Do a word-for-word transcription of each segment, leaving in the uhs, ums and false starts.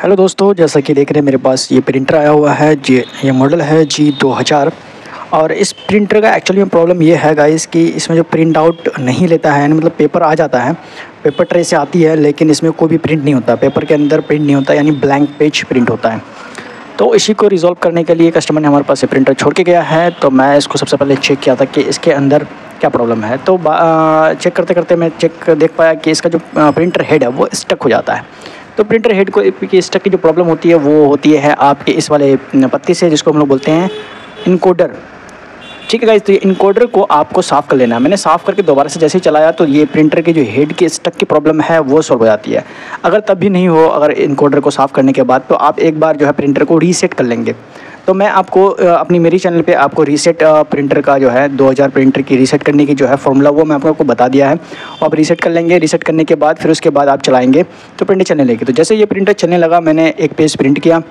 Hello दोस्तों, जैसा कि देख रहे हैं मेरे पास ये प्रिंटर आया हुआ है जी। ये मॉडल है जी दो हज़ार। और इस प्रिंटर का एक्चुअली में प्रॉब्लम ये है गाइस कि इसमें जो प्रिंट आउट नहीं लेता है, यानी मतलब पेपर आ जाता है, पेपर ट्रे से आती है, लेकिन इसमें कोई भी प्रिंट नहीं होता, पेपर के अंदर प्रिंट नहीं होता, यानी ब्लैंक पेज प्रिंट होता है। तो इसी को रिज़ॉल्व करने के लिए कस्टमर ने हमारे पास ये प्रिंटर छोड़ के गया है। तो मैं इसको सबसे पहले चेक किया था कि इसके अंदर क्या प्रॉब्लम है। तो चेक करते करते मैं चेक देख पाया कि इसका जो प्रिंटर हेड है वो स्टक हो जाता है। तो प्रिंटर हेड को की स्टक की जो प्रॉब्लम होती है वो होती है आपके इस वाले पत्ती से, जिसको हम लोग बोलते हैं इनकोडर। ठीक है गाइस, तो ये इनकोडर को आपको साफ़ कर लेना है। मैंने साफ़ करके दोबारा से जैसे ही चलाया तो ये प्रिंटर के जो हेड की स्टक की प्रॉब्लम है वो सॉल्व हो जाती है। अगर तब भी नहीं हो, अगर इनकोडर को साफ़ करने के बाद, तो आप एक बार जो है प्रिंटर को रीसेट कर लेंगे। तो मैं आपको अपनी मेरी चैनल पे आपको रीसेट प्रिंटर का जो है दो हज़ार प्रिंटर की रीसेट करने की जो है फॉर्मूला वो मैं आपको बता दिया है। आप रीसेट कर लेंगे। रीसेट करने के बाद फिर उसके बाद आप चलाएंगे तो प्रिंटर चलने लगेगी। तो जैसे ये प्रिंटर चलने लगा, मैंने एक पेज प्रिंट किया,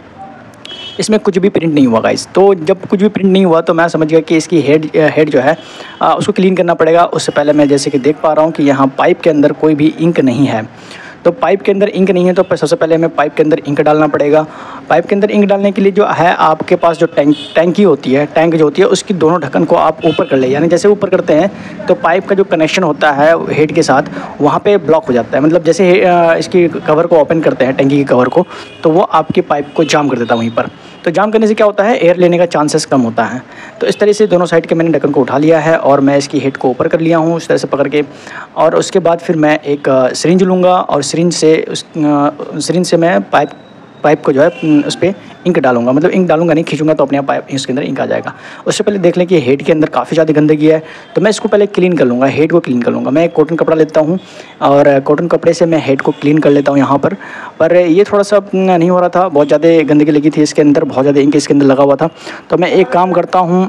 इसमें कुछ भी प्रिंट नहीं हुआ गाइस। तो जब कुछ भी प्रिंट नहीं हुआ तो मैं समझ गया कि इसकी हेड हेड जो है आ, उसको क्लीन करना पड़ेगा। उससे पहले मैं जैसे कि देख पा रहा हूँ कि यहाँ पाइप के अंदर कोई भी इंक नहीं है। तो पाइप के अंदर इंक नहीं है तो सबसे पहले हमें पाइप के अंदर इंक डालना पड़ेगा। पाइप के अंदर इंक डालने के लिए जो है आपके पास जो टैंक टैंकी होती है, टैंक जो होती है उसकी दोनों ढक्कन को आप ऊपर कर ले, यानी जैसे ऊपर करते हैं तो पाइप का जो कनेक्शन होता है हेड के साथ वहाँ पे ब्लॉक हो जाता है। मतलब जैसे इसकी कवर को ओपन करते हैं, टैंकी की कवर को, तो वो आपकी पाइप को जाम कर देता है वहीं पर। तो जाम करने से क्या होता है, एयर लेने का चांसेस कम होता है। तो इस तरह से दोनों साइड के मैंने ढक्कन को उठा लिया है और मैं इसकी हेड को ऊपर कर लिया हूँ इस तरह से पकड़ के। और उसके बाद फिर मैं एक सिरिंज लूँगा और सिरिंज से उस सिरिंज से मैं पाइप पाइप को जो है उस पर इंक डालूंगा। मतलब इंक डालूंगा नहीं, खींचूंगा तो अपने आप पाइप इसके अंदर इंक आ जाएगा। उससे पहले देख लें कि हेड के अंदर काफ़ी ज़्यादा गंदगी है, तो मैं इसको पहले क्लीन कर लूँगा, हेड को क्लीन कर लूँगा। मैं एक कॉटन कपड़ा लेता हूँ और कॉटन कपड़े से मैं हेड को क्लीन कर लेता हूँ यहाँ पर। पर ये थोड़ा सा नहीं हो रहा था, बहुत ज़्यादा गंदगी लगी थी इसके अंदर, बहुत ज़्यादा इंक इसके अंदर लगा हुआ था। तो मैं एक काम करता हूँ,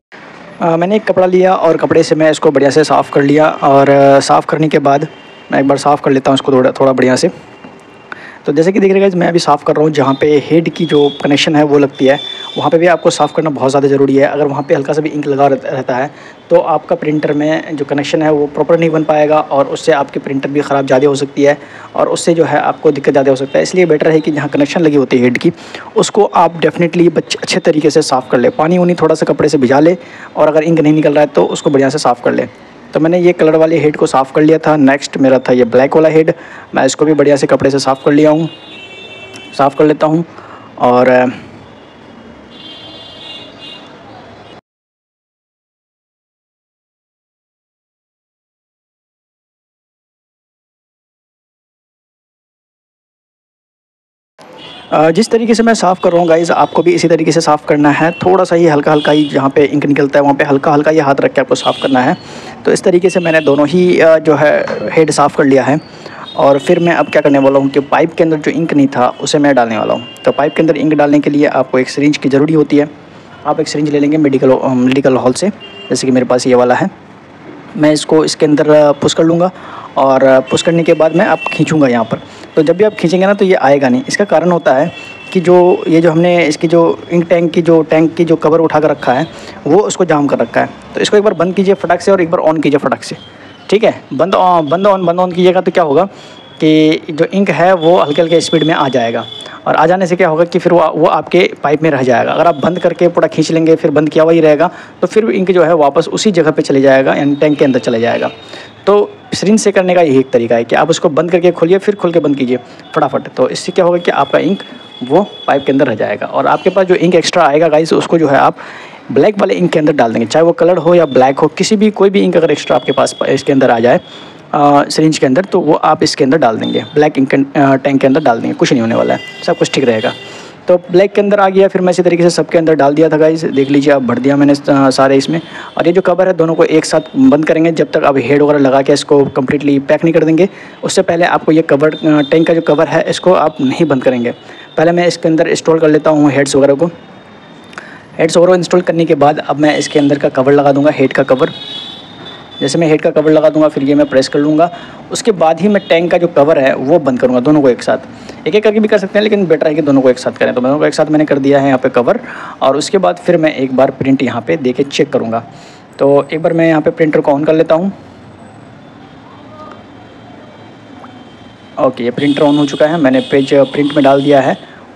मैंने एक कपड़ा लिया और कपड़े से मैं इसको बढ़िया से साफ़ कर लिया। और साफ़ करने के बाद मैं एक बार साफ़ कर लेता हूँ इसको थोड़ा थोड़ा बढ़िया से। तो जैसे कि देख रहे हैं मैं अभी साफ़ कर रहा हूँ, जहाँ पे हेड की जो कनेक्शन है वो लगती है वहाँ पे भी आपको साफ़ करना बहुत ज़्यादा ज़रूरी है। अगर वहाँ पे हल्का सा भी इंक लगा रहता है तो आपका प्रिंटर में जो कनेक्शन है वो प्रॉपर नहीं बन पाएगा और उससे आपकी प्रिंटर भी ख़राब ज़्यादा हो सकती है और उससे जो है आपको दिक्कत ज़्यादा हो सकता है। इसलिए बेटर है कि जहाँ कनेक्शन लगी होती है हेड की, उसको आप डेफिनेटली अच्छे तरीके से साफ़ कर ले, पानी उनी थोड़ा सा कपड़े से भिजा ले और अगर इंक नहीं निकल रहा है तो उसको बढ़िया से साफ़ कर ले। तो मैंने ये कलर वाले हेड को साफ़ कर लिया था। नेक्स्ट मेरा था ये ब्लैक वाला हेड, मैं इसको भी बढ़िया से कपड़े से साफ़ कर लिया हूँ, साफ़ कर लेता हूँ। और जिस तरीके से मैं साफ़ कर रहा हूँ गाइज़, आपको भी इसी तरीके से साफ़ करना है। थोड़ा सा ही हल्का हल्का ही जहाँ पे इंक निकलता है वहाँ पे हल्का हल्का ही हाथ रख के आपको साफ़ करना है। तो इस तरीके से मैंने दोनों ही जो है हेड साफ़ कर लिया है। और फिर मैं अब क्या करने वाला हूँ कि पाइप के अंदर जो इंक नहीं था उसे मैं डालने वाला हूँ। तो पाइप के अंदर इंक डालने के लिए आपको एक सिरिंज की ज़रूरी होती है। आप एक सिरिंज ले लेंगे मेडिकल मेडिकल हॉल से, जैसे कि मेरे पास ये वाला है। मैं इसको इसके अंदर पुश कर लूँगा और पुश करने के बाद मैं अब खींचूँगा यहाँ पर। तो जब भी आप खींचेंगे ना तो ये आएगा नहीं। इसका कारण होता है कि जो ये जो हमने इसकी जो इंक टैंक की जो टैंक की जो कवर उठा कर रखा है वो उसको जाम कर रखा है। तो इसको एक बार बंद कीजिए फटाक से और एक बार ऑन कीजिए फटाक से। ठीक है, बंद बंद ऑन बंद ऑन कीजिएगा तो क्या होगा कि जो इंक है वो हल्के हल्के स्पीड में आ जाएगा और आ जाने से क्या होगा कि फिर वो वो आपके पाइप में रह जाएगा। अगर आप बंद करके पूरा खींच लेंगे, फिर बंद किया हुआ ही रहेगा, तो फिर इंक जो है वापस उसी जगह पे चले जाएगा, यानी टैंक के अंदर चले जाएगा। तो सिरिंज से करने का यही एक तरीका है कि आप उसको बंद करके खोलिए, फिर खोल के बंद कीजिए फटाफट। तो इससे क्या होगा कि आपका इंक वो पाइप के अंदर रह जाएगा और आपके पास जो इंक एक्स्ट्रा आएगा गाइस, उसको जो है आप ब्लैक वाले इंक के अंदर डाल देंगे, चाहे वो कलर हो या ब्लैक हो, किसी भी कोई भी इंक अगर एक्स्ट्रा आपके पास इसके अंदर आ जाए सिरिंज के अंदर, तो वो आप इसके अंदर डाल देंगे, ब्लैक इंक टैंक के अंदर डाल देंगे, कुछ नहीं होने वाला है, सब कुछ ठीक रहेगा। तो ब्लैक के अंदर आ गया, फिर मैं इसी तरीके से सबके अंदर डाल दिया था गाइस। देख लीजिए आप, भर दिया मैंने सारे इसमें। और ये जो कवर है दोनों को एक साथ बंद करेंगे जब तक आप हेड वगैरह लगा के इसको कम्प्लीटली पैक नहीं कर देंगे। उससे पहले आपको ये कवर टैंक का जो कवर है इसको आप नहीं बंद करेंगे। पहले मैं इसके अंदर इंस्टॉल कर लेता हूँ हेड्स वगैरह को। हेड्स वगैरह इंस्टॉल करने के बाद अब मैं इसके अंदर का कवर लगा दूँगा, हेड का कवर। जैसे मैं हेड का कवर लगा दूंगा फिर ये मैं प्रेस कर लूँगा। उसके बाद ही मैं टैंक का जो कवर है वो बंद करूँगा, दोनों को एक साथ। एक एक करके भी कर सकते हैं लेकिन बेटर है कि दोनों को एक साथ करें। तो दोनों को एक साथ मैंने कर दिया है यहाँ पे कवर। और उसके बाद फिर मैं एक बार प्रिंट यहाँ पे दे के चेक करूँगा। तो एक बार मैं यहाँ पे प्रिंटर को ऑन कर लेता हूँ। ओके, ये प्रिंटर ऑन हो चुका है, मैंने पेज प्रिंट में डाल दिया है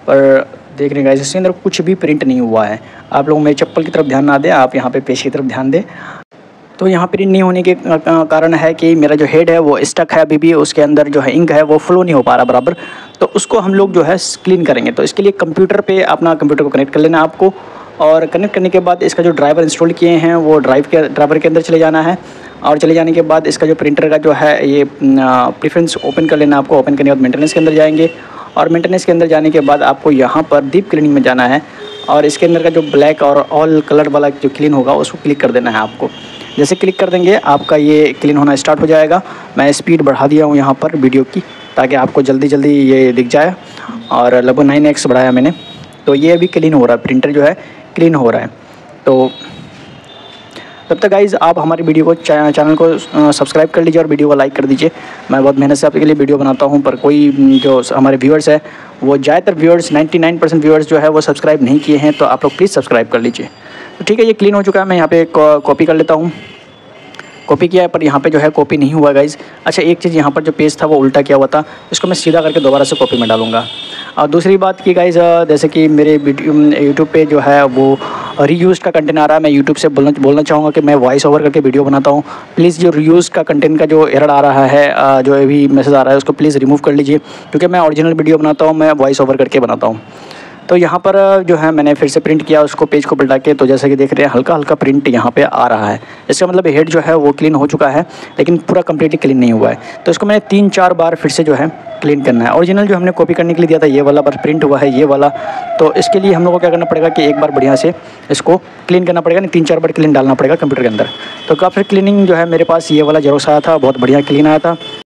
पर देख रहे हैं गाइस इसके अंदर कुछ भी प्रिंट नहीं हुआ है। आप लोग मेरी चप्पल की तरफ ध्यान ना दें, आप यहाँ पे पेज की तरफ ध्यान दें। तो यहाँ प्रिंट नहीं होने के कारण है कि मेरा जो हेड है वो स्टक है अभी भी, उसके अंदर जो है इंक है वो फ्लो नहीं हो पा रहा बराबर। तो उसको हम लोग जो है क्लीन करेंगे। तो इसके लिए कंप्यूटर पे अपना कंप्यूटर को कनेक्ट कर लेना आपको, और कनेक्ट करने के बाद इसका जो ड्राइवर इंस्टॉल किए हैं वो ड्राइव के ड्राइवर के अंदर चले जाना है, और चले जाने के बाद इसका जो प्रिंटर का जो है ये प्रेफरेंस ओपन कर लेना आपको। ओपन करने के बाद मेंटेनेंस के अंदर जाएंगे, और मेंटेनेंस के अंदर जाने के बाद आपको यहाँ पर डीप क्लीनिंग में जाना है, और इसके अंदर का जो ब्लैक और ऑल कलर वाला जो क्लीन होगा उसको क्लिक कर देना है आपको। जैसे क्लिक कर देंगे आपका ये क्लीन होना स्टार्ट हो जाएगा। मैं स्पीड बढ़ा दिया हूँ यहाँ पर वीडियो की, ताकि आपको जल्दी जल्दी ये दिख जाए, और लगभग नाइन एक्स बढ़ाया मैंने। तो ये अभी क्लीन हो रहा है, प्रिंटर जो है क्लीन हो रहा है। तो तब तक गाइज़ आप हमारी वीडियो को चैनल को सब्सक्राइब कर लीजिए और वीडियो को लाइक कर दीजिए। मैं बहुत मेहनत से आपके लिए वीडियो बनाता हूं, पर कोई जो हमारे व्यूअर्स है वो ज़्यादातर व्यूअर्स निन्यानवे परसेंट व्यूअर्स जो है वो सब्सक्राइब नहीं किए हैं, तो आप लोग प्लीज़ सब्सक्राइब कर लीजिए। तो ठीक है, ये क्लीन हो चुका है। मैं यहाँ पे कॉपी कर लेता हूँ। कॉपी किया है पर यहाँ पे जो है कॉपी नहीं हुआ गाइज़। अच्छा, एक चीज़ यहाँ पर जो पेज था वो उल्टा किया हुआ था, इसको मैं सीधा करके दोबारा से कॉपी में डालूंगा। और दूसरी बात की गाइज़, जैसे कि मेरे वीडियो यूट्यूब पे जो है वो रीयूज़ का कंटेंट आ रहा है। मैं यूट्यूब से बोलना बोलना चाहूँगा कि मैं वॉइस ओवर करके वीडियो बनाता हूँ। प्लीज़ जो रीयूज़ का कंटेंट का जो एरर आ रहा है, जो अभी मैसेज आ रहा है, उसको प्लीज़ रिमूव कर लीजिए, क्योंकि मैं ओरिजिनल वीडियो बनाता हूँ, मैं वॉइस ओवर करके बनाता हूँ। तो यहाँ पर जो है मैंने फिर से प्रिंट किया उसको, पेज को पलटा के। तो जैसे कि देख रहे हैं हल्का हल्का प्रिंट यहाँ पे आ रहा है। इसका मतलब हेड जो है वो क्लीन हो चुका है, लेकिन पूरा कम्प्लीटली क्लीन नहीं हुआ है। तो इसको मैंने तीन चार बार फिर से जो है क्लीन करना है। ओरिजिनल जो हमने कॉपी करने के लिए दिया था ये वाला, पर प्रिंट हुआ है ये वाला। तो इसके लिए हम लोग को क्या करना पड़ेगा कि एक बार बढ़िया से इसको क्लीन करना पड़ेगा, नहीं तीन चार बार क्लीन डालना पड़ेगा कंप्यूटर के अंदर। तो काफ़ी क्लीनिंग जो है मेरे पास ये वाला जेरोक्स आया था, बहुत बढ़िया क्लीन आया था।